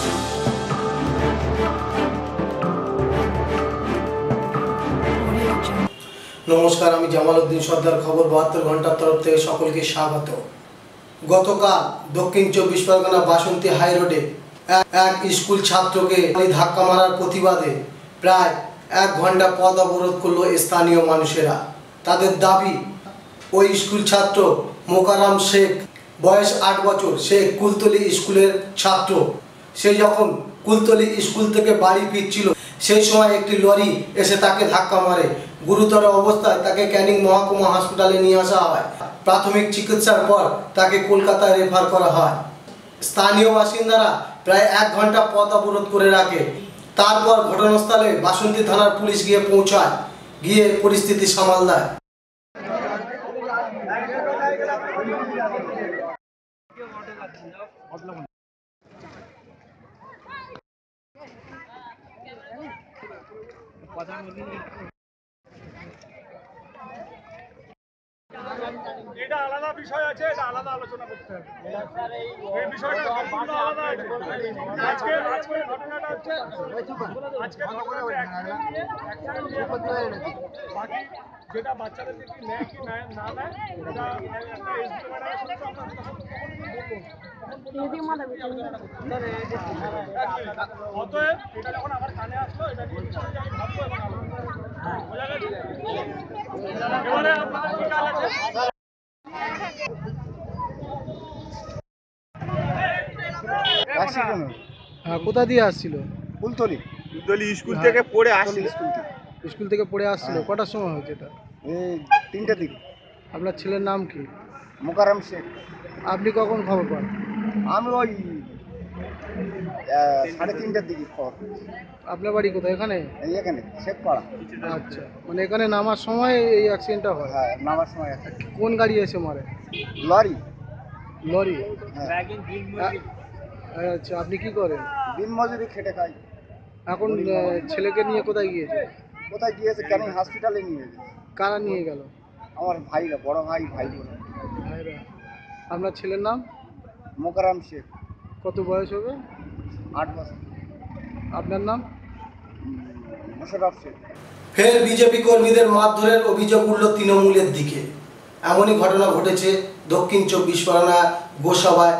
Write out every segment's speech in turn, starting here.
নমস্কার, আমি জামাল উদ্দিন সর্দার। খবর 72 ঘন্টার তরফ থেকে সকলকে স্বাগত। গতকাল দক্ষিণ 24 পরগনা বাসন্তী হাই রোডে এক স্কুল ছাত্রকে ধাক্কা মারার প্রতিবাদে প্রায় 1 ঘন্টা পথ অবরোধ করল স্থানীয় মানুষেরা। তাদের দাবি, ওই স্কুল ছাত্র মোকাররম শেখ, বয়স 8 বছর, সে কুলতলি স্কুলের ছাত্র। সে যখন কুলতলি স্কুল থেকে বাড়ি ফিরছিল সেই সময় একটি লরি এসে তাকে ধাক্কা মারে। গুরুতর অবস্থায় তাকে ক্যানিং মহকুমা হাসপাতালে নিয়ে আসা হয়। প্রাথমিক চিকিৎসার পর তাকে কলকাতায় রেফার করা হয়। স্থানীয় বাসিন্দারা প্রায় 1 ঘন্টা পথ অবরোধ করে রাখে। তারপর ঘটনাস্থলে বাসন্তী থানার পুলিশ গিয়ে পৌঁছায়, গিয়ে পরিস্থিতি সামাল দেয়। এটা আলাদা বিষয় আছে, এটা আলাদা আলোচনা করতে হবে। এই বিষয়টা সম্পূর্ণ আলাদা আছে। আজকে ঘটনাটা হচ্ছে বাকি যেটা বাচ্চাদের দিকে নেয় কি না নেয়, এটা একটা এসডি ম্যাডামের সাথে আমরা অতএব এটা যখন আমার কানে আসলো, এটা নিয়ে বিষয়ে আমি ভাববো এবং আলোচনা করবো। বোঝা গেছে? এবারে আপনাদের কি কাজ আছে? কোথা দিয়ে আসছিল? কুলতলি স্কুল থেকে পড়ে আসছিল। স্কুল থেকে পড়ে আসছিল। কটার সময় হয়েছে এটা? এই 3টের দিকে। আপনার ছেলের নাম কি? মোকাররম শেখ। আপনি কখন খবর পান? আমি ওই 3:30টার দিকে খবর। আপনার বাড়ি কোথায়? এখানে? এখানে শেখপাড়া। আচ্ছা, মানে এখানে নামার সময় এই অ্যাক্সিডেন্টটা হয়? হ্যাঁ, নামার সময় আছে। কোন গাড়ি এসে মারে? লরি। লরি? হ্যাঁ। আচ্ছা, আপনি কি করেন? দিন মজুরি খেটে খাই। এখন ছেলেকে নিয়ে কোথায় গিয়েছে? কোথায় গিয়েছে? ক্যানিং হসপিটালে নিয়ে গেছে। কারা নিয়ে গেল? আমার ভাইরা, বড় ভাই ভাই বোন। ভাইরা। আপনার ছেলের নাম? মোকাররম শেখ। কত বয়স হবে? 8 বছর। আপনার নাম? মোশাররফ শেখ। ফের বিজেপি কর্মীদের মারধরের অভিযোগ উঠল তৃণমূলের দিকে। এমনই ঘটনা ঘটেছে দক্ষিণ 24 পরগনা গোসাবায়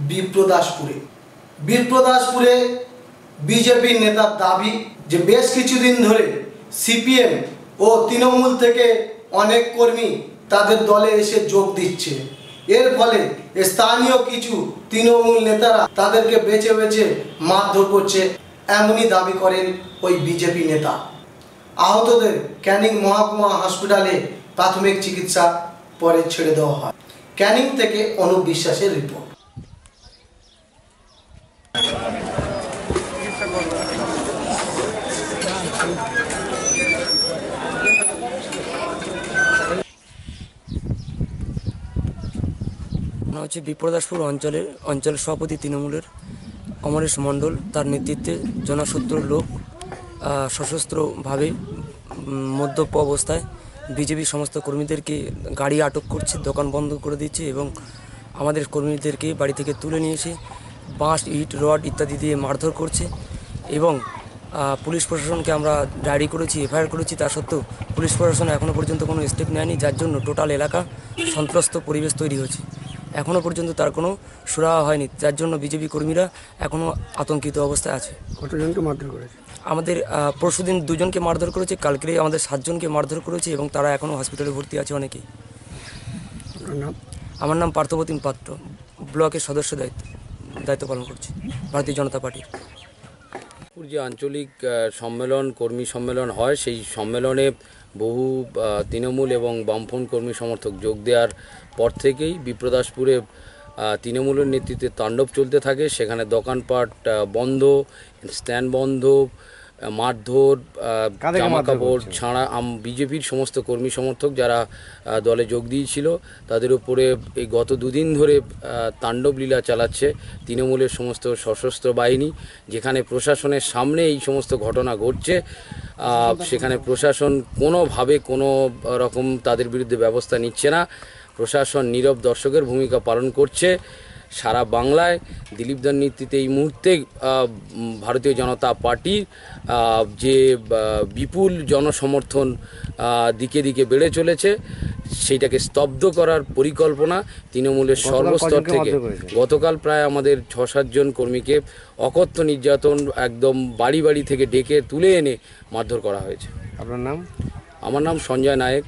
বিপ্রদাসপুরে বিজেপির নেতার দাবি যে বেশ কিছুদিন ধরে সিপিএম ও তৃণমূল থেকে অনেক কর্মী তাদের দলে এসে যোগ দিচ্ছে। এর ফলে স্থানীয় কিছু তৃণমূল নেতারা তাদেরকে বেছে বেছে মারধর করছে, এমনই দাবি করেন ওই বিজেপি নেতা। আহতদের ক্যানিং মহকুমা হাসপাতালে প্রাথমিক চিকিৎসা পরে ছেড়ে দেওয়া হয়। ক্যানিং থেকে অনুপ বিশ্বাসের রিপোর্ট। হচ্ছে বিপ্রদাসপুর অঞ্চলের সভাপতি তৃণমূলের অমরেশ মণ্ডল, তার নেতৃত্বে জনশত্রুর লোক সশস্ত্রভাবে মদ্যপ অবস্থায় বিজেপির সমস্ত কর্মীদেরকে গাড়ি আটক করছে, দোকান বন্ধ করে দিচ্ছে এবং আমাদের কর্মীদেরকে বাড়ি থেকে তুলে নিয়ে এসে বাঁশ, ইট, রড ইত্যাদি দিয়ে মারধর করছে এবং পুলিশ প্রশাসনকে আমরা ডায়েরি করেছি, এফআইআর করেছি। তা সত্ত্বেও পুলিশ প্রশাসন এখনও পর্যন্ত কোনো স্টেপ নেয়নি, যার জন্য টোটাল এলাকা সন্ত্রস্ত পরিবেশ তৈরি হয়েছে। এখনও পর্যন্ত তার কোনো সুরাহা হয়নি, যার জন্য বিজেপি কর্মীরা এখনও আতঙ্কিত অবস্থায় আছে। কতজনকে মারধর করেছে? আমাদের পরশুদিন 2জনকে মারধর করেছে, কালকে আমাদের 7 জনকে মারধর করেছে এবং তারা এখনও হসপিটালে ভর্তি আছে অনেকেই। আমার নাম পার্থপ্রতিম পাত্র, ব্লকের সদস্য দায়িত্ব পালন করছি ভারতীয় জনতা পার্টির। যে আঞ্চলিক সম্মেলন, কর্মী সম্মেলন হয়, সেই সম্মেলনে বহু তৃণমূল এবং বামফ্রন্ট কর্মী সমর্থক যোগ দেওয়ার পর থেকেই বিপ্রদাসপুরে তৃণমূলের নেতৃত্বে তাণ্ডব চলতে থাকে। সেখানে দোকানপাট বন্ধ, স্ট্যান্ড বন্ধ, মারধর, জামাকাপড় ছাড়া বিজেপির সমস্ত কর্মী সমর্থক যারা দলে যোগ দিয়েছিল তাদের উপরে এই গত 2 দিন ধরে তাণ্ডব লীলা চালাচ্ছে তৃণমূলের সমস্ত সশস্ত্র বাহিনী। যেখানে প্রশাসনের সামনে এই সমস্ত ঘটনা ঘটছে, সেখানে প্রশাসন কোনোভাবে কোনো রকম তাদের বিরুদ্ধে ব্যবস্থা নিচ্ছে না। প্রশাসন নীরব দর্শকের ভূমিকা পালন করছে। সারা বাংলায় দিলীপদার নেতৃত্বে এই মুহূর্তে ভারতীয় জনতা পার্টির যে বিপুল জনসমর্থন দিকে দিকে বেড়ে চলেছে, সেইটাকে স্তব্ধ করার পরিকল্পনা তৃণমূলের সর্বস্তর থেকে। গতকাল প্রায় আমাদের 6-7 জন কর্মীকে অকথ্য নির্যাতন একদম বাড়ি বাড়ি থেকে ডেকে তুলে এনে মারধর করা হয়েছে। আপনার নাম? আমার নাম Sanjay Naik.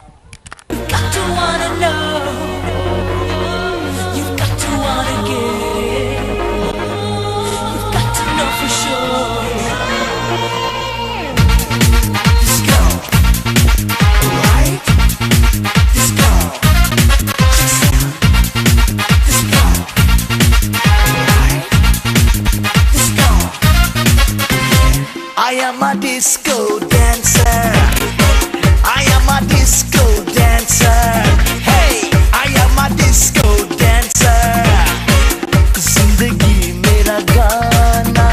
I am a disco dancer. I am a disco dancer. Hey, I am a disco dancer. जिंदगी मेरा गाना,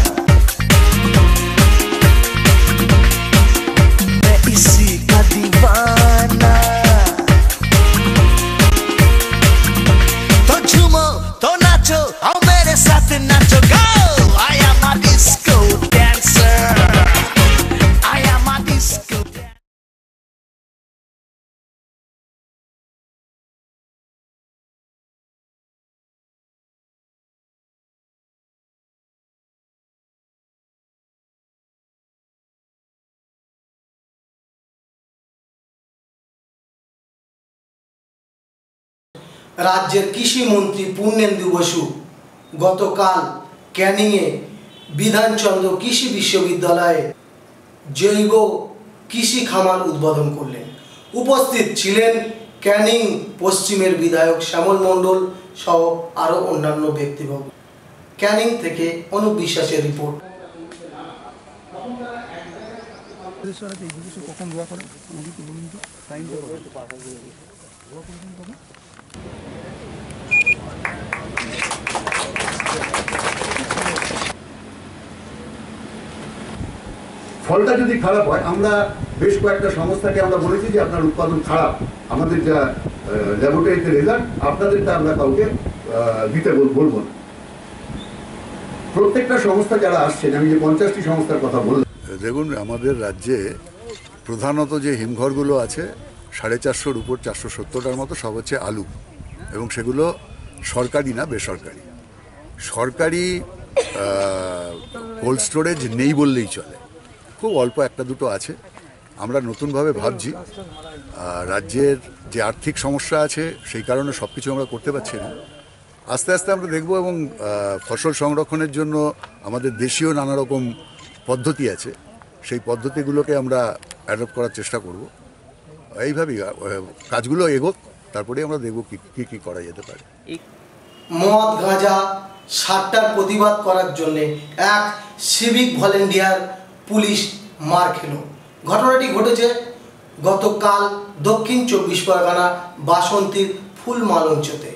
मैं इसी का दीवाना। तो झूमो तो नाचो आओ मेरे साथ नाचो go. I am a disco dancer. I am a disco dancer. রাজ্যের কৃষিমন্ত্রী পূর্ণেন্দু বসু গতকাল ক্যানিংয়ে বিধানচন্দ্র কৃষি বিশ্ববিদ্যালয়ে জৈব কৃষি খামার উদ্বোধন করলেন। উপস্থিত ছিলেন ক্যানিং পশ্চিমের বিধায়ক শ্যামল মণ্ডল সহ আরও অন্যান্য ব্যক্তিবর্গ। ক্যানিং থেকে অনুপ বিশ্বাসের রিপোর্ট। ফলটা যদি খারাপ হয়, আমরা বেশ কয়েকটা সংস্থাকে আমরা বলেছি যে আপনার উৎপাদন খারাপ, আমাদের যা ল্যাবরেটরিতে রেজাল্ট আপনাদেরটা আমরা কাউকে দিতে বলবো না। প্রত্যেকটা সংস্থা যারা আসছেন, আমি যে 50টি সংস্থার কথা বললাম, দেখুন আমাদের রাজ্যে প্রধানত যে হিমঘরগুলো আছে 450-র উপর 470টার মতো সব হচ্ছে আলু, এবং সেগুলো সরকারি না বেসরকারি। সরকারি কোল্ড স্টোরেজ নেই বললেই চলে, খুব অল্প একটা দুটো আছে। আমরা নতুনভাবে ভাবছি, রাজ্যের যে আর্থিক সমস্যা আছে সেই কারণে সব কিছু আমরা করতে পারছি না। আস্তে আস্তে আমরা দেখব, এবং ফসল সংরক্ষণের জন্য আমাদের দেশীয় নানা রকম পদ্ধতি আছে, সেই পদ্ধতিগুলোকে আমরা অ্যাডপ্ট করার চেষ্টা করব। এইভাবেই কাজগুলো এগোক, তারপরে আমরা দেখব কী কী করা যেতে পারে। মদ গাঁজা সাতটার প্রতিবাদ করার জন্য এক সিভিক ভলেন্টিয়ার পুলিশ মার খেল। ঘটনাটি ঘটেছে গতকাল দক্ষিণ 24 পরগনা বাসন্তীর ফুলমালঞ্চতে।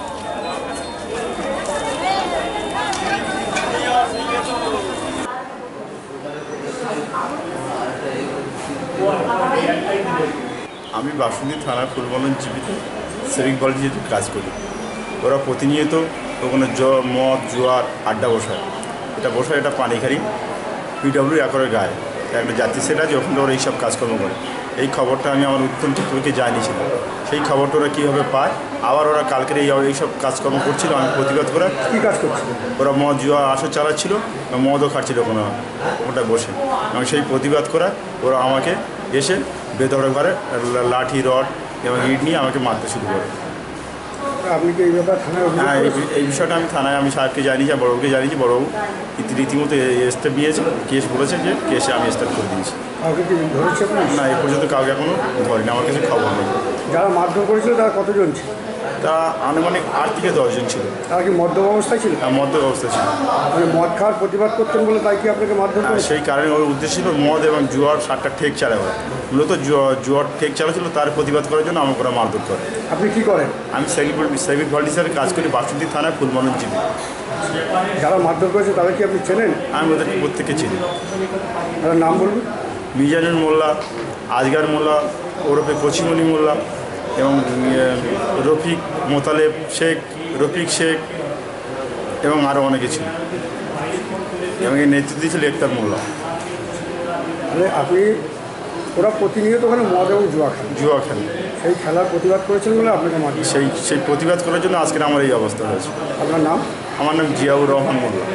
আমি বাসন্তী থানার ফুলমালঞ্চ জীবিতে সিভিক ভলেন্টিয়ার কাজ করি। ওরা প্রতিনিয়ত ওখানে মদ জুয়ার আড্ডা বসায়, এটা পানিখারি পিডব্লিউ একরের গায়ে একটা জাতি সেট আছে, ওখানে ওরা এইসব কাজকর্ম করে। এই খবরটা আমি আমার উত্তম টিকটকে জানিয়েছিলাম। সেই খবরটা ওরা কীভাবে পায়, আবার ওরা কালকের এইসব কাজকর্ম করছিল, আমি প্রতিবাদ করে কী কাজ করছিল, ওরা মদ জুয়া আসর চালাচ্ছিল, মদও খাচ্ছিল ওখানে ওটা বসে। এবং সেই প্রতিবাদ করে ওরা আমাকে এসে বেধড়ক করে লাঠি রড এবং ইট নিয়ে আমাকে মারতে শুরু করে। আপনি কি এই ব্যাপার থানায়? হ্যাঁ, এই বিষয়টা আমি থানায় সাহেবকে জানিয়েছি, বড়বাবুকে জানিয়েছি। বড়বাবু রীতিমতো স্টেপ নিয়েছে, কেস বলেছে যে কেসে আমি স্টার্ট করে দিয়েছি। কাউকে কি ধরেছে? না, এ পর্যন্ত কাউকে এখনও ধরেনি, আমার কাছে খবর নেই। যারা মারধর করেছিল তারা কতজন ছিল? তা আনুমানিক 8 থেকে 10 জন ছিল। তারা কি মদ্যপ অবস্থায় ছিল? হ্যাঁ, মদ্যপ অবস্থা ছিল। মানে মদ খাওয়ার প্রতিবাদ করতেন বলে তাই কি আপনাকে মারধর করে? সেই কারণে ওর উদ্দেশ্য ছিল মদ এবং জুয়ার সাতটা ঠেক চালা হয়। মূলত জুয়ার ঠেক চালা ছিল, তার প্রতিবাদ করার জন্য আমাকে ওরা মারধর করে। আপনি কি করেন? আমি সিভিক ভলেন্টিয়ারের কাজ করি বাসন্তী থানায় ফুলমালঞ্চ জীবী। যারা মারধর করেছে তাদের কি আপনি চেনেন? আমি ওদেরকে প্রত্যেককে চিনি। তাদের নাম বলুন। মিজানুর মোল্লা, আজগার মোল্লা ওরফে কচিমণি মোল্লা, এবং রফিক মোতালেব শেখ, রফিক শেখ এবং আরও অনেকে ছিল, এবং এই নেতৃত্ব দিয়েছিল একতার মোল্লা। মানে আপনি ওরা প্রতিনিয়ত ওখানে মদ এবং জুয়া খেলে সেই খেলার প্রতিবাদ করেছেন বলে আপনাকে মার সেই প্রতিবাদ করার জন্য আজকের আমার এই অবস্থা হয়েছে। আপনার নাম? আমার নাম জিয়াউর রহমান মোল্লা,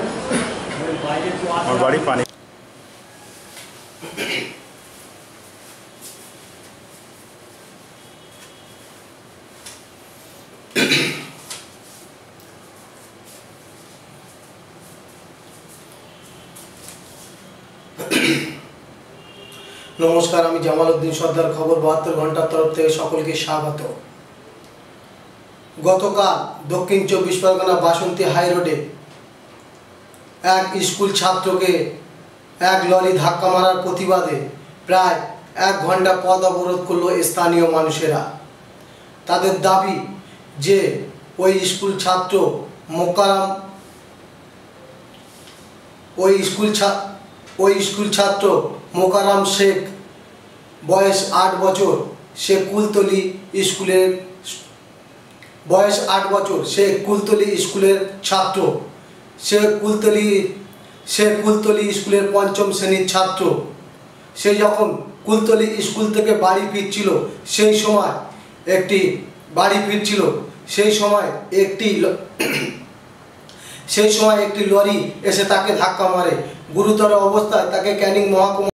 আমার বাড়ি পানি। নমস্কার, আমি জামালউদ্দিন সর্দার, খবর 72 ঘন্টার তরফ থেকে সকলকে স্বাগত। গতকাল দক্ষিণ 24 পরগনা বাসন্তী হাই রোডে এক স্কুল ছাত্রকে এক লরি ধাক্কা মারার প্রতিবাদে প্রায় 1 ঘন্টা পথ অবরোধ করলো স্থানীয় মানুষেরা। তাদের দাবি যে ওই স্কুল ছাত্র মোকারাম শেখ, বয়স 8 বছর, সে কুলতলি স্কুলের ছাত্র। সে কুলতলি স্কুলের 5ম শ্রেণীর ছাত্র। সে যখন কুলতলি স্কুল থেকে বাড়ি ফিরছিল, সেই সময় একটি লরি এসে তাকে ধাক্কা মারে। গুরুতর অবস্থায় তাকে ক্যানিং মহকুমা